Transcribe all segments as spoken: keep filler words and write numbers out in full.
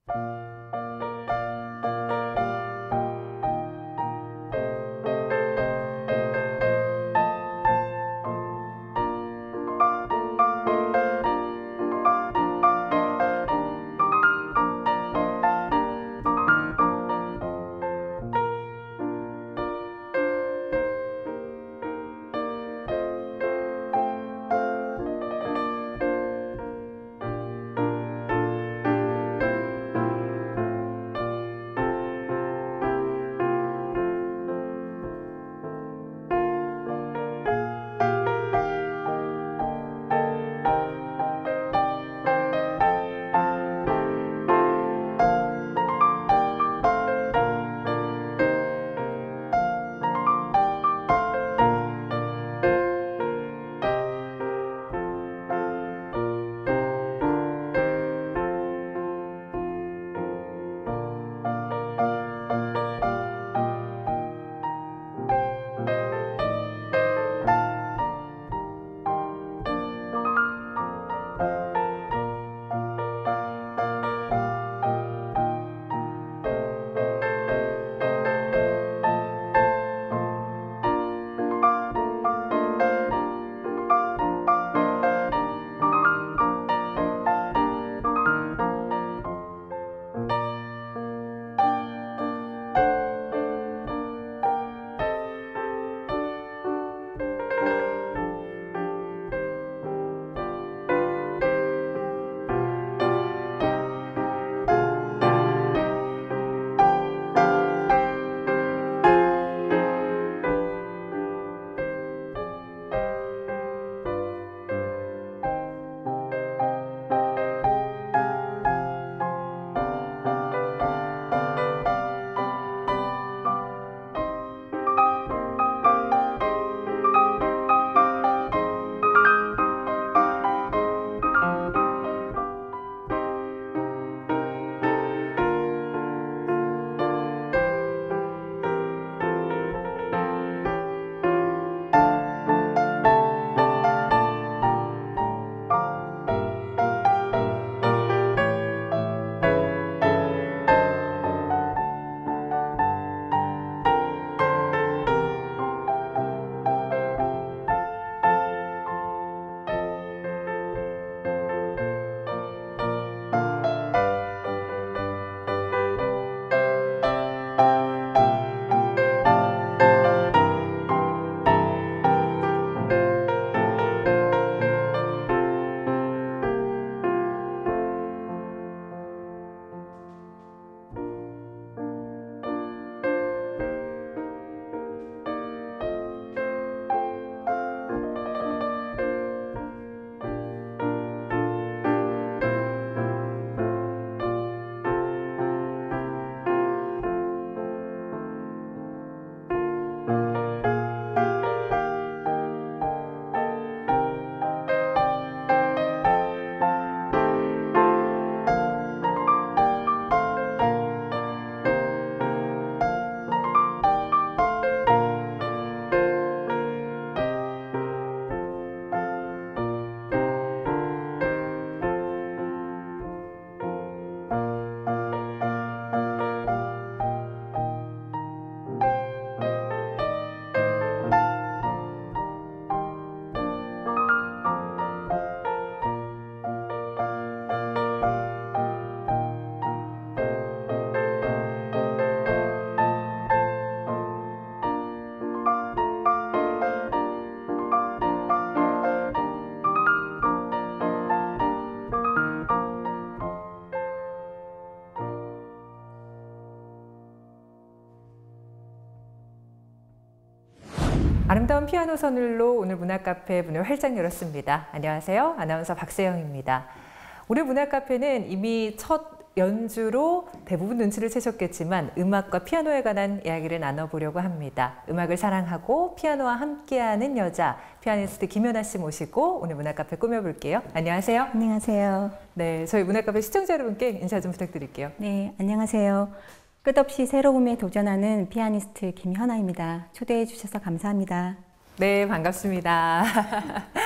아름다운 피아노 선율로 오늘 문화카페 문을 활짝 열었습니다. 안녕하세요. 아나운서 박세영입니다. 우리 문화카페는 이미 첫 연주로 대부분 눈치를 채셨겠지만 음악과 피아노에 관한 이야기를 나눠보려고 합니다. 음악을 사랑하고 피아노와 함께하는 여자, 피아니스트 김연아 씨 모시고 오늘 문화카페 꾸며볼게요. 안녕하세요. 안녕하세요. 네, 저희 문화카페 시청자 여러분께 인사 좀 부탁드릴게요. 네, 안녕하세요. 끝없이 새로움에 도전하는 피아니스트 김연아입니다. 초대해 주셔서 감사합니다. 네, 반갑습니다.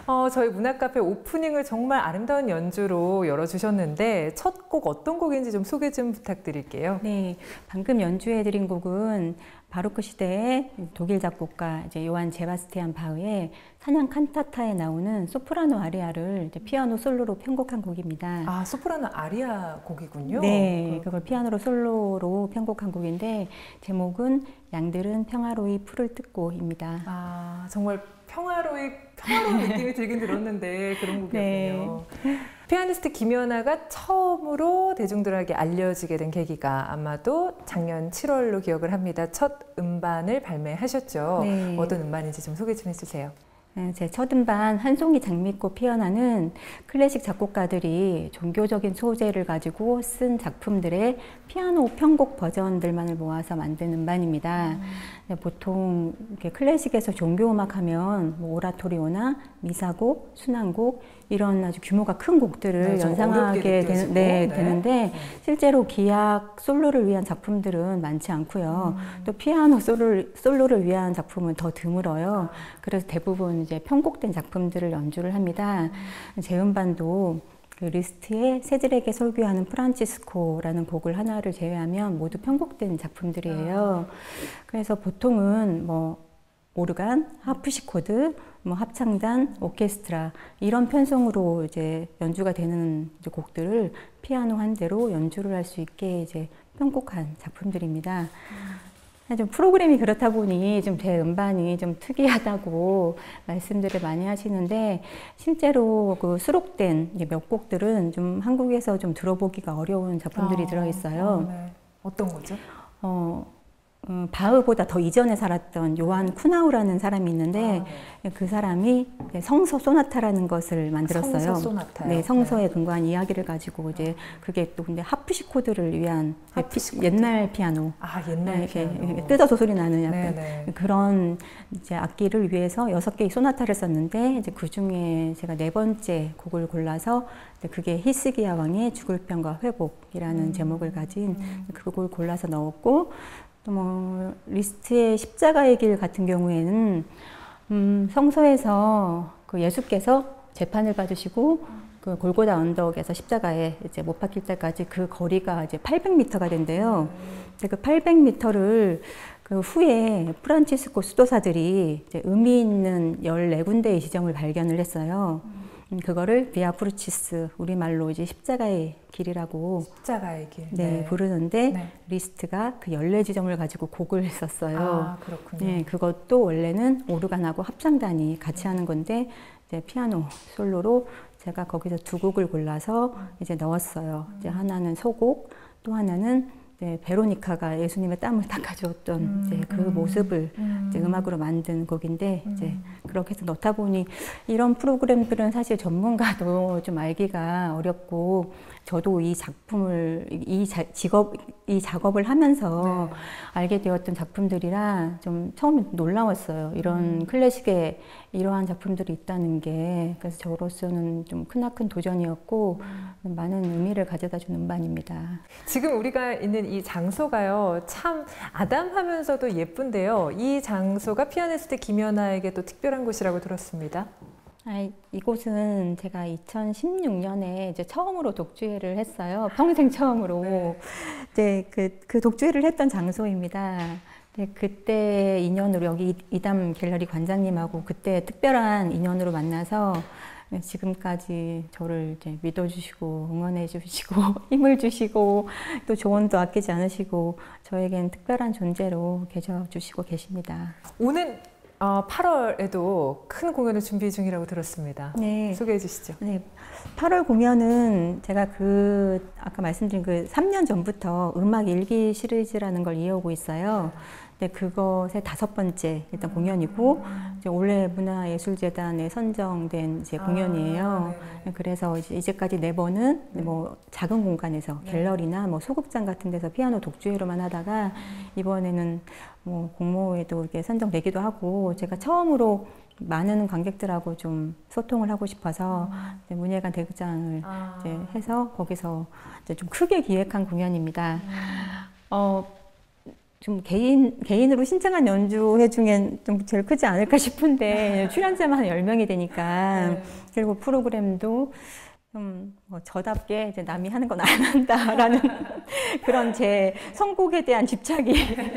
어, 저희 문화카페 오프닝을 정말 아름다운 연주로 열어주셨는데 첫 곡 어떤 곡인지 좀 소개 좀 부탁드릴게요. 네, 방금 연주해드린 곡은 바로크 시대의 독일 작곡가 이제 요한 제바스티안 바흐의 사냥 칸타타에 나오는 소프라노 아리아를 이제 피아노 솔로로 편곡한 곡입니다. 아, 소프라노 아리아 곡이군요. 네, 그걸 피아노로 솔로로 편곡한 곡인데 제목은 양들은 평화로이 풀을 뜯고입니다. 아, 정말 평화로이 평화로운 느낌이 들긴 들었는데 그런 곡이었군요. 네. 피아니스트 김연아가 처음으로 대중들에게 알려지게 된 계기가 아마도 작년 칠월로 기억을 합니다. 첫 음반을 발매하셨죠. 네. 어떤 음반인지 좀 소개 좀 해주세요. 제 첫 음반 한송이 장미꽃 피어나는 클래식 작곡가들이 종교적인 소재를 가지고 쓴 작품들의 피아노 편곡 버전들만을 모아서 만든 음반입니다. 음. 보통 이렇게 클래식에서 종교음악 하면 뭐 오라토리오나 미사곡, 순환곡 이런 아주 규모가 큰 곡들을 네, 연상하게 되는, 네, 네. 되는데 네. 실제로 기악 솔로를 위한 작품들은 많지 않고요. 음. 또 피아노 솔로를, 솔로를 위한 작품은 더 드물어요. 그래서 대부분 이제 편곡된 작품들을 연주를 합니다. 음. 제 음반도 그 리스트에 새들에게 설교하는 프란치스코라는 곡을 하나를 제외하면 모두 편곡된 작품들이에요. 그래서 보통은 뭐 오르간, 하프시코드, 뭐 합창단, 오케스트라 이런 편성으로 이제 연주가 되는 이제 곡들을 피아노 한 대로 연주를 할 수 있게 이제 편곡한 작품들입니다. 음. 좀 프로그램이 그렇다 보니 좀 제 음반이 좀 특이하다고 말씀들을 많이 하시는데 실제로 그 수록된 몇 곡들은 좀 한국에서 좀 들어보기가 어려운 작품들이 아, 들어있어요. 어, 네. 어떤 거죠? 어, 음, 바흐보다 더 이전에 살았던 요한 쿠나우라는 사람이 있는데 아, 네. 그 사람이 성서 소나타라는 것을 만들었어요. 성서 소나타요? 네, 성서에 네. 근거한 이야기를 가지고 이제 그게 또 근데 하프시코드를 위한 하프시코드. 옛날 피아노, 아, 옛날 네, 피아노. 뜯어서 소리 나는 약간 네, 네. 그런 이제 악기를 위해서 여섯 개의 소나타를 썼는데 이제 그 중에 제가 네 번째 곡을 골라서 그게 히스기야 왕의 죽을 병과 회복이라는 음. 제목을 가진 음. 그 곡을 골라서 넣었고. 뭐 리스트의 십자가의 길 같은 경우에는 음, 성서에서 그 예수께서 재판을 받으시고 그 골고다 언덕에서 십자가에 이제 못 박힐 때까지 그 거리가 이제 팔백 미터가 된대요. 근데 그 팔백 미터를 그 후에 프란치스코 수도사들이 이제 의미 있는 열네 군데의 지점을 발견을 했어요. 음, 그거를 비아 크루치스, 우리말로 이제 십자가의 길이라고 십자가의 길. 네, 네. 부르는데 네. 리스트가 그 열네 지점을 가지고 곡을 썼어요. 아, 그렇군요. 네, 그것도 원래는 오르간하고 합창단이 같이 하는 건데 이제 피아노 솔로로 제가 거기서 두 곡을 골라서 이제 넣었어요. 이제 하나는 소곡, 또 하나는 네, 베로니카가 예수님의 땀을 닦아주었던 음, 이제 그 음, 모습을 음, 이제 음악으로 만든 곡인데 음. 이제 그렇게 해서 넣다 보니 이런 프로그램들은 사실 전문가도 좀 알기가 어렵고 저도 이 작품을 이 자, 직업 이 작업을 하면서 네. 알게 되었던 작품들이라 좀 처음에 놀라웠어요. 이런 음. 클래식에 이러한 작품들이 있다는 게 그래서 저로서는 좀 크나큰 도전이었고 음. 많은 의미를 가져다 준 음반입니다. 지금 우리가 있는 이 장소가요 참 아담하면서도 예쁜데요. 이 장소가 피아니스트 김연아에게 또 특별한 곳이라고 들었습니다. 아, 이곳은 제가 이천십육 년에 이제 처음으로 독주회를 했어요. 평생 처음으로. 네. 이제 그, 그 독주회를 했던 장소입니다. 네, 그때 인연으로 여기 이담 갤러리 관장님하고 그때 특별한 인연으로 만나서 지금까지 저를 이제 믿어주시고 응원해 주시고 힘을 주시고 또 조언도 아끼지 않으시고 저에겐 특별한 존재로 계셔주시고 계십니다. 오는 어, 팔월에도 큰 공연을 준비 중이라고 들었습니다. 네. 소개해 주시죠. 네. 팔월 공연은 제가 그 아까 말씀드린 그 삼 년 전부터 음악 일기 시리즈라는 걸 이어오고 있어요. 네, 그것의 다섯 번째 일단 공연이고 이제 올해 문화예술재단에 선정된 이제 공연이에요. 아, 그래서 이제 이제까지 네 번은 네. 뭐 작은 공간에서 네. 갤러리나 뭐 소극장 같은 데서 피아노 독주회로만 하다가 이번에는 뭐 공모에도 이렇게 선정되기도 하고 제가 처음으로 많은 관객들하고 좀 소통을 하고 싶어서 음. 문예관 대극장을 아. 이제 해서 거기서 이제 좀 크게 기획한 공연입니다. 음. 어, 좀 개인, 개인으로 신청한 연주회 중엔 좀 제일 크지 않을까 싶은데, 출연자만 한 열 명이 되니까. 네. 그리고 프로그램도 좀 뭐 저답게 이제 남이 하는 건 안 한다라는 그런 제 선곡에 대한 집착이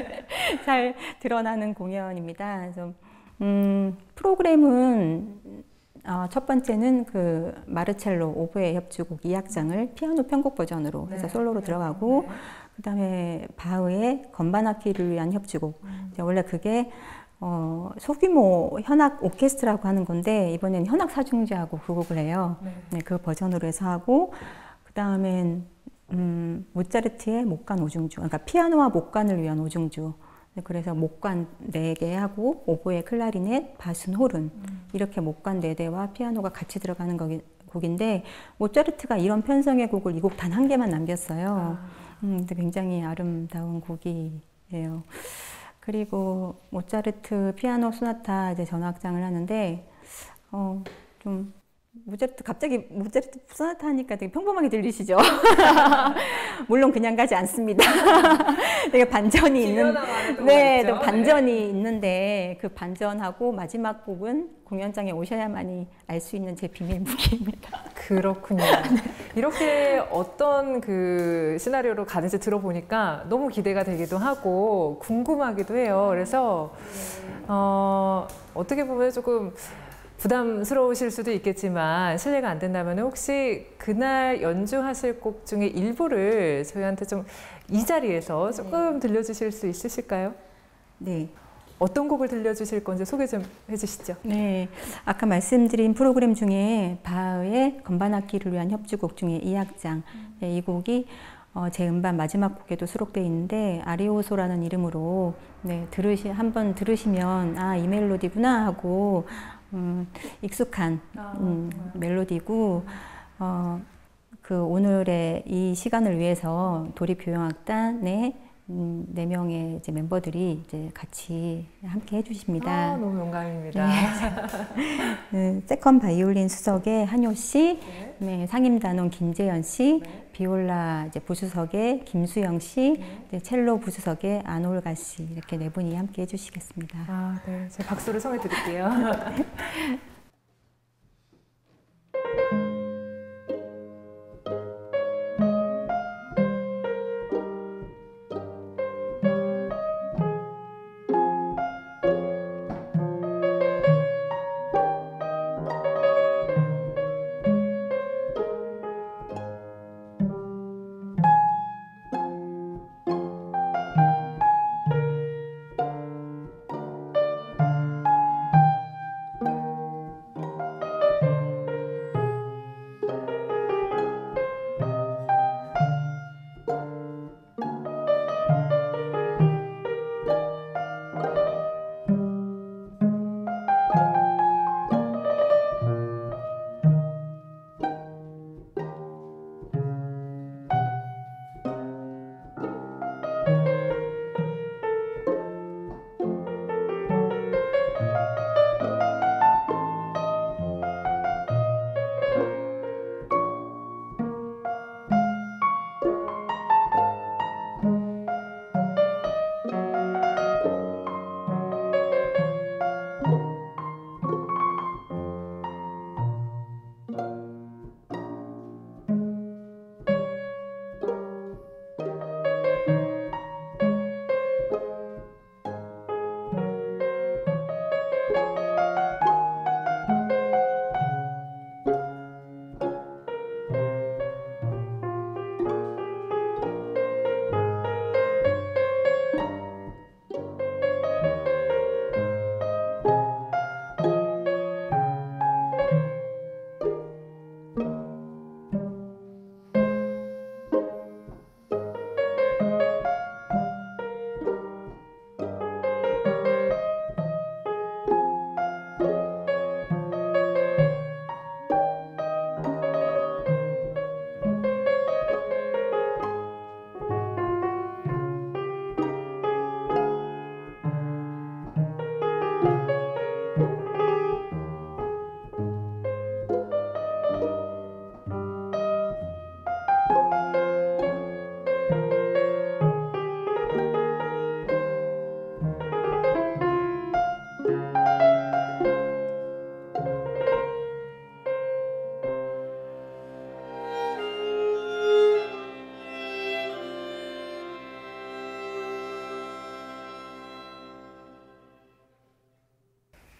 잘 드러나는 공연입니다. 그래서, 음, 프로그램은 어, 첫 번째는 그 마르첼로 오보에 협주곡 이 악장을 피아노 편곡 버전으로 해서 네. 솔로로 들어가고, 네. 그다음에 바흐의 건반악기를 위한 협주곡. 음. 이제 원래 그게 어, 소규모 현악 오케스트라고 하는 건데, 이번엔 현악 사중제하고 그 곡을 해요. 네. 네, 그 버전으로 해서 하고, 그 다음엔 음, 모차르트의 목관 오중주, 그러니까 피아노와 목관을 위한 오중주. 네, 그래서 목관 네 개 하고 오보에 클라리넷, 바순, 호른 음. 이렇게 목관 네 대와 피아노가 같이 들어가는 거기, 곡인데, 모차르트가 이런 편성의 곡을 이 곡 단 한 개만 남겼어요. 아. 음, 근데 굉장히 아름다운 곡이에요. 그리고 모차르트 피아노 소나타 이제 전악장을 하는데, 어, 좀 모차르트 갑자기 모차르트 소나타 하니까 되게 평범하게 들리시죠? 물론 그냥 가지 않습니다. 되게 반전이 있는, 네, 또 반전이 네. 있는데, 그 반전하고 마지막 곡은 공연장에 오셔야만이 알 수 있는 제 비밀 무기입니다. 그렇군요. 이렇게 어떤 그 시나리오로 가는지 들어보니까 너무 기대가 되기도 하고 궁금하기도 해요. 그래서 어, 어떻게 보면 조금 부담스러우실 수도 있겠지만, 실례가 안 된다면 혹시 그날 연주하실 곡 중에 일부를 저희한테 좀 이 자리에서 조금 들려주실 수 있으실까요? 네. 어떤 곡을 들려주실 건지 소개 좀 해주시죠. 네, 아까 말씀드린 프로그램 중에 바흐의 건반악기를 위한 협주곡 중에 이 악장, 네, 이 곡이 어, 제 음반 마지막 곡에도 수록되어 있는데, 아리오소라는 이름으로 네, 들으시 한번 들으시면 아, 이 멜로디구나 하고 음, 익숙한 음, 멜로디고, 어, 그 오늘의 이 시간을 위해서 도립교향악단의 음, 네 명의 이제 멤버들이 이제 같이 함께 해주십니다. 아, 너무 영광입니다. 네. 네, 세컨 바이올린 수석의 한효 씨, 네. 네, 상임단원 김재현 씨, 네. 비올라 이제 부수석의 김수영 씨, 네. 네, 첼로 부수석의 안올가 씨, 이렇게 네 분이 함께 해주시겠습니다. 아, 네. 제가 박수를 성해 드릴게요.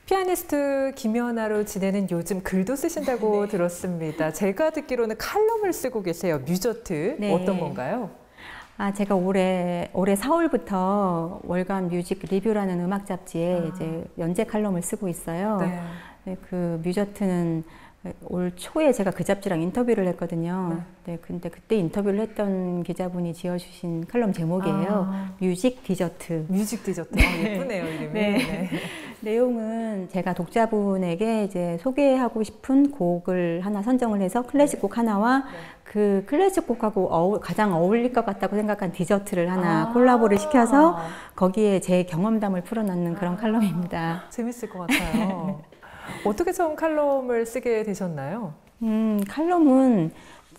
피아니스트 김연아로 지내는 요즘 글도 쓰신다고 네. 들었습니다. 제가 듣기로는 칼럼을 쓰고 계세요. 뮤저트. 네. 어떤 건가요? 아, 제가 올해, 올해 사월부터 월간 뮤직 리뷰라는 음악 잡지에 아. 이제 연재 칼럼을 쓰고 있어요. 네. 네, 그 뮤저트는 올 초에 제가 그 잡지랑 인터뷰를 했거든요. 네. 네, 근데 그때 인터뷰를 했던 기자분이 지어주신 칼럼 제목이에요. 아. 뮤직 디저트. 뮤직 디저트. 아, 예쁘네요, 이름이. 네. 네. 내용은 제가 독자분에게 이제 소개하고 싶은 곡을 하나 선정을 해서 클래식 곡 하나와 네. 그 클래식 곡하고 어우, 가장 어울릴 것 같다고 생각한 디저트를 하나 아. 콜라보를 시켜서 거기에 제 경험담을 풀어넣는 그런 아. 칼럼입니다. 재밌을 것 같아요. 어떻게 처음 칼럼을 쓰게 되셨나요? 음, 칼럼은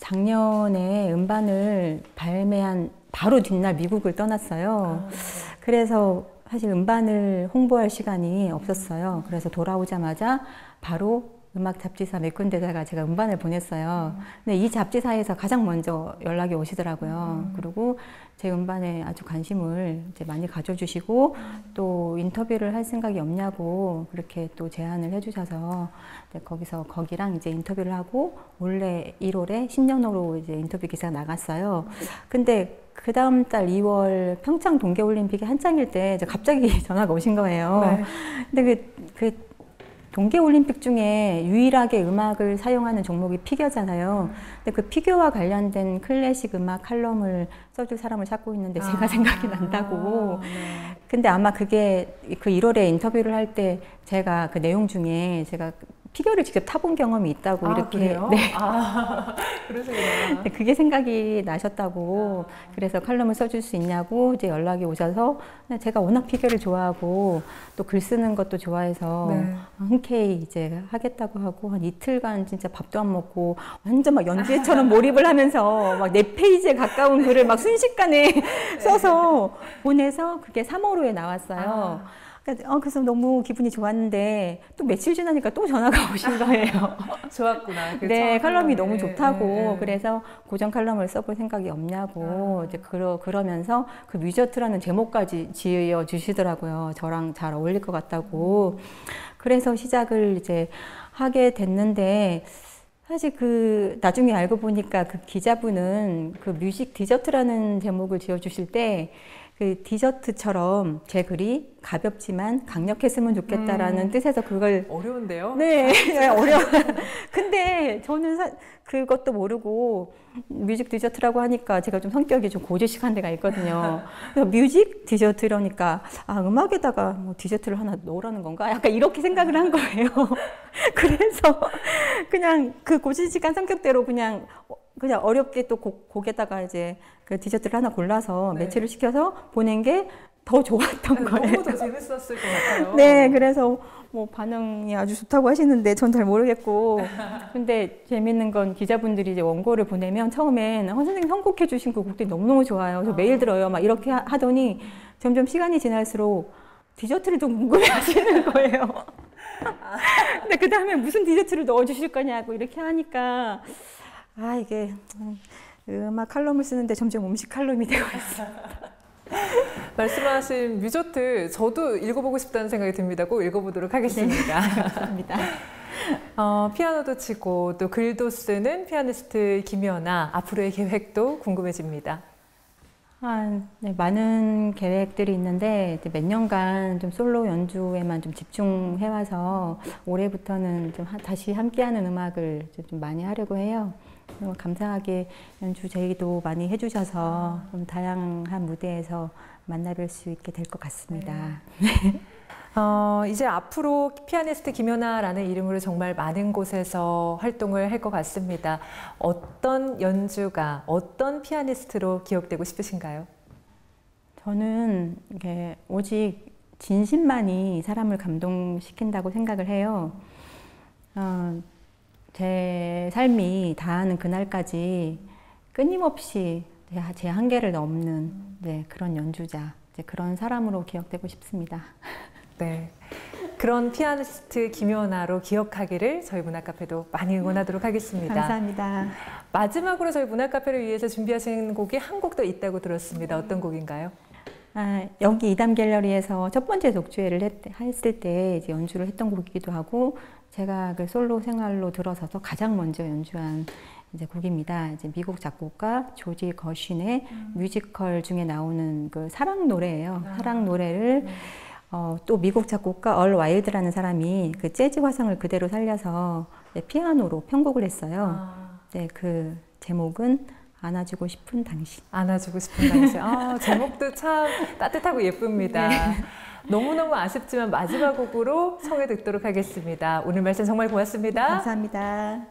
작년에 음반을 발매한 바로 뒷날 미국을 떠났어요. 아, 네. 그래서 사실 음반을 홍보할 시간이 없었어요. 그래서 돌아오자마자 바로 음악 잡지사 몇 군데다가 제가 음반을 보냈어요. 근데 이 잡지사에서 가장 먼저 연락이 오시더라고요. 음. 그리고 제 음반에 아주 관심을 이제 많이 가져주시고 또 인터뷰를 할 생각이 없냐고 그렇게 또 제안을 해주셔서 거기서 거기랑 이제 인터뷰를 하고 올해 일월에 신년호로 이제 인터뷰 기사가 나갔어요. 근데 그 다음 달 이월 평창 동계올림픽이 한창일 때 이제 갑자기 전화가 오신 거예요. 네. 근데 그, 그 동계올림픽 중에 유일하게 음악을 사용하는 종목이 피겨잖아요. 근데 그 피겨와 관련된 클래식 음악 칼럼을 써줄 사람을 찾고 있는데 제가 아, 생각이 난다고. 네. 근데 아마 그게 그 일월에 인터뷰를 할 때 제가 그 내용 중에 제가 피겨를 직접 타본 경험이 있다고 아, 이렇게. 그래요? 네. 아, 그러시구나. 그게 생각이 나셨다고. 아. 그래서 칼럼을 써줄 수 있냐고 이제 연락이 오셔서 제가 워낙 피겨를 좋아하고 또 글 쓰는 것도 좋아해서 네. 흔쾌히 이제 하겠다고 하고 한 이틀간 진짜 밥도 안 먹고 완전 막 연주회처럼 몰입을 하면서 막 네 페이지에 가까운 글을 막 순식간에 네. 써서 보내서 그게 삼월호에 나왔어요. 아. 어, 그래서 너무 기분이 좋았는데 또 며칠 지나니까 또 전화가 오신 거예요. 좋았구나. 그 네, 칼럼이 너무 좋다고. 네, 네. 그래서 고전 칼럼을 써볼 생각이 없냐고 아. 이제 그러, 그러면서 그 뮤저트라는 제목까지 지어 주시더라고요. 저랑 잘 어울릴 것 같다고. 음. 그래서 시작을 이제 하게 됐는데 사실 그 나중에 알고 보니까 그 기자분은 그 뮤직 디저트라는 제목을 지어 주실 때 그 디저트처럼 제 글이 가볍지만 강력했으면 좋겠다라는 음, 뜻에서 그걸 어려운데요? 네, 어려워. 근데 저는 사, 그것도 모르고 뮤직 디저트라고 하니까 제가 좀 성격이 좀 고지식한 데가 있거든요. 그래서 뮤직 디저트라니까 아 음악에다가 뭐 디저트를 하나 넣으라는 건가? 약간 이렇게 생각을 한 거예요. 그래서 그냥 그 고지식한 성격대로 그냥 그냥 어렵게 또 곡, 곡에다가 이제 그 디저트를 하나 골라서 네. 매치를 시켜서 보낸 게 더 좋았던 네, 거예요. 너무 더 재밌었을 것 같아요. 네, 그래서 뭐 반응이 아주 좋다고 하시는데 전 잘 모르겠고. 근데 재밌는 건 기자분들이 이제 원고를 보내면 처음엔 어, 선생님 선곡해 주신 그 곡들이 너무너무 좋아요. 저 아. 매일 들어요. 막 이렇게 하, 하더니 점점 시간이 지날수록 디저트를 좀 궁금해 하시는 거예요. 근데 그 다음에 무슨 디저트를 넣어 주실 거냐고 이렇게 하니까 아, 이게 음악 칼럼을 쓰는데 점점 음식 칼럼이 되고 있어요. 말씀하신 뮤저트 저도 읽어보고 싶다는 생각이 듭니다. 꼭 읽어보도록 하겠습니다. 네, 감사합니다. 어, 피아노도 치고 또 글도 쓰는 피아니스트 김연아, 앞으로의 계획도 궁금해집니다. 아, 네, 많은 계획들이 있는데 몇 년간 좀 솔로 연주에만 좀 집중해와서 올해부터는 좀 하, 다시 함께하는 음악을 좀 많이 하려고 해요. 감사하게 연주 제의도 많이 해주셔서 좀 다양한 무대에서 만나뵐 수 있게 될 것 같습니다. 네. 어, 이제 앞으로 피아니스트 김연아라는 이름으로 정말 많은 곳에서 활동을 할 것 같습니다. 어떤 연주가, 어떤 피아니스트로 기억되고 싶으신가요? 저는 이게 오직 진심만이 사람을 감동시킨다고 생각을 해요. 어, 제 삶이 다하는 그날까지 끊임없이 제 한계를 넘는 네, 그런 연주자, 이제 그런 사람으로 기억되고 싶습니다. 네, 그런 피아니스트 김연아로 기억하기를 저희 문화카페도 많이 응원하도록 하겠습니다. 감사합니다. 마지막으로 저희 문화카페를 위해서 준비하신 곡이 한 곡 더 있다고 들었습니다. 어떤 곡인가요? 아, 여기 이담 갤러리에서 첫 번째 독주회를 했, 했을 때 이제 연주를 했던 곡이기도 하고 제가 그 솔로 생활로 들어서서 가장 먼저 연주한 이제 곡입니다. 이제 미국 작곡가 조지 거신의 음. 뮤지컬 중에 나오는 그 사랑 노래예요. 아. 사랑 노래를 네. 어, 또 미국 작곡가 얼 와일드라는 사람이 그 재즈 화성을 그대로 살려서 네, 피아노로 편곡을 했어요. 아. 네, 그 제목은 안아주고 싶은 당신. 안아주고 싶은 당신. 아, 제목도 참 따뜻하고 예쁩니다. 네. 너무너무 아쉽지만 마지막 곡으로 청해 듣도록 하겠습니다. 오늘 말씀 정말 고맙습니다. 감사합니다.